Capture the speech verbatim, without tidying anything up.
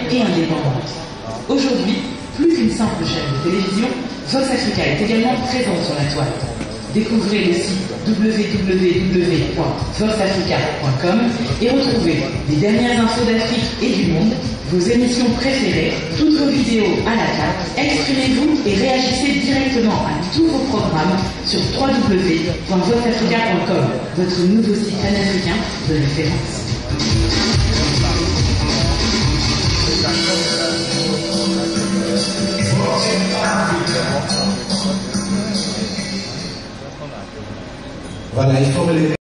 et indépendante. Aujourd'hui, plus qu'une simple chaîne de télévision, Vox Africa est également présente sur la toile. Découvrez le site w w w point vox africa point com et retrouvez les dernières infos d'Afrique et du monde, vos émissions préférées, toutes vos vidéos à la carte. Exprimez-vous et réagissez directement à tous vos programmes sur w w w point vox africa point com, votre nouveau site panafricain de référence. Voilà, il faut me les